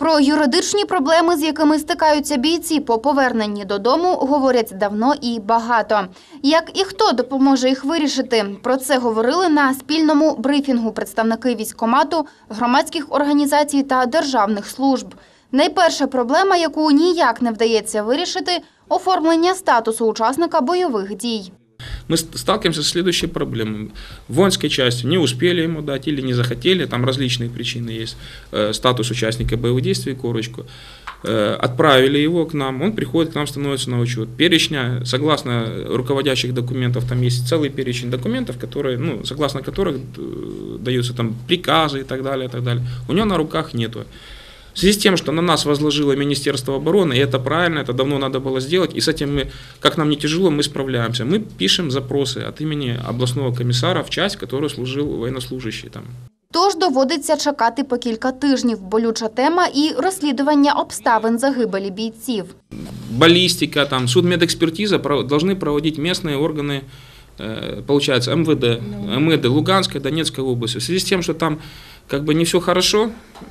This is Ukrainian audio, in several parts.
Про юридичні проблеми, з якими стикаються бійці по поверненні додому, говорять давно і багато. Як і хто допоможе їх вирішити? Про це говорили на спільному брифінгу представники військкомату, громадських організацій та державних служб. Найперша проблема, яку ніяк не вдається вирішити – оформлення статусу учасника бойових дій. Мы сталкиваемся с следующей проблемой. В воинской части не успели ему дать или не захотели, там различные причины есть, статус участника боевых действий, корочку. Отправили его к нам, он приходит к нам, становится на учет. Перечня, согласно руководящих документов, там есть целый перечень документов, которые, согласно которых даются там приказы и так далее, у него на руках нету. В связи с тем, что на нас возложило Министерство обороны, и это правильно, это давно надо было сделать, и с этим мы, как нам не тяжело, мы справляемся. Мы пишем запросы от имени областного комиссара в часть, в которой служил военнослужащий там. Тож доводиться чекати по кілька тижнів. Болюча тема і розслідування обставин загибелі бійців. Баллистика, там, судмедэкспертиза должны проводить местные органы, получается, МВД Луганской, Донецкой области. В связи с тем, что там не все хорошо,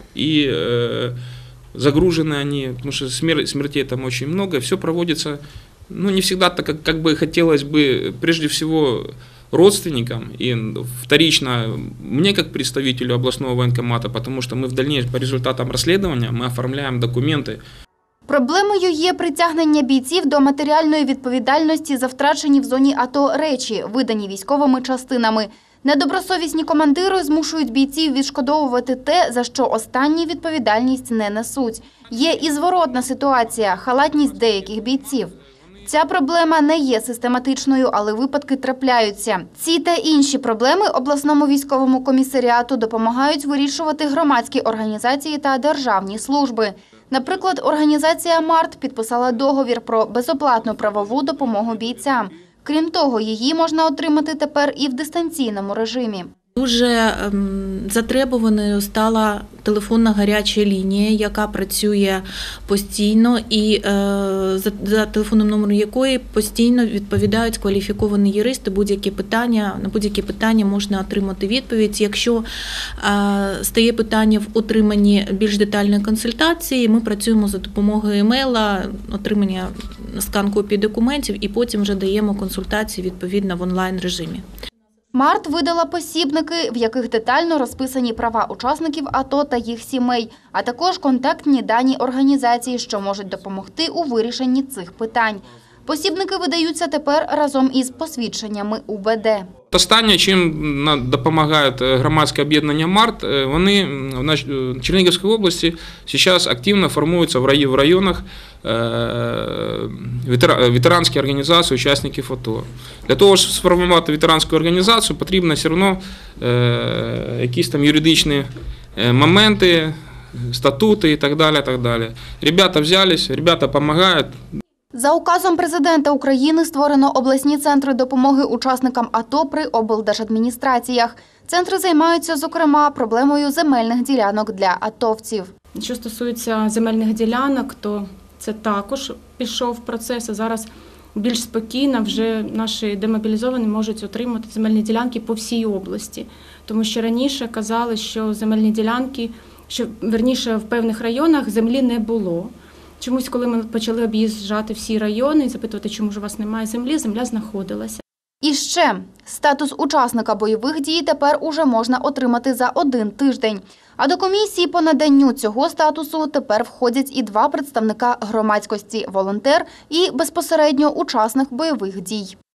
и загружены они, потому что смертей там очень много, все проводится, не всегда так, как бы хотелось бы, прежде всего, родственникам и вторично мне как представителю областного военкомата, потому что мы в дальнейшем по результатам расследования мы оформляем документы. Проблемою є притягнення бійців до матеріальної відповідальності за втрачені в зоні АТО речі, видані військовими частинами. Недобросовісні командири змушують бійців відшкодовувати те, за що останні відповідальність не несуть. Є і зворотна ситуація – халатність деяких бійців. Ця проблема не є систематичною, але випадки трапляються. Ці та інші проблеми обласному військовому комісаріату допомагають вирішувати громадські організації та державні служби. Наприклад, організація «Март» підписала договір про безоплатну правову допомогу бійцям. Крім того, її можна отримати тепер і в дистанційному режимі. Дуже затребуваною стала телефонна гаряча лінія, яка працює постійно і за телефонним номером якої постійно відповідають кваліфіковані юристи. На будь-які питання можна отримати відповідь. Якщо стає питання в отриманні більш детальної консультації, ми працюємо за допомогою емейла, отримання скан-копій документів і потім вже даємо консультації відповідно в онлайн-режимі. «Март» видала посібники, в яких детально розписані права учасників АТО та їх сімей, а також контактні дані організації, що можуть допомогти у вирішенні цих питань. Посібники видаються тепер разом із посвідченнями УБД. Останнє, чим допомагає громадське об'єднання «Март», вони в Чернігівській області зараз активно формуються в районах ветеранські організації учасників АТО. Для того, щоб сформувати ветеранську організацію, потрібно все одно якісь там юридичні моменти, статути і так далі. Ребята взялись, ребята допомагають. За указом президента України створено обласні центри допомоги учасникам АТО при облдержадміністраціях. Центри займаються, зокрема, проблемою земельних ділянок для атовців. Що стосується земельних ділянок, то це також пішов процес, а зараз більш спокійно вже наші демобілізовані можуть отримати земельні ділянки по всій області. Тому що раніше казали, що земельні ділянки, в певних районах землі не було. Чомусь, коли ми почали об'їжджати всі райони і запитувати, чому ж у вас немає землі, земля знаходилася. І ще, статус учасника бойових дій тепер уже можна отримати за 1 тиждень. А до комісії по наданню цього статусу тепер входять і 2 представника громадськості – волонтер і безпосередньо учасник бойових дій.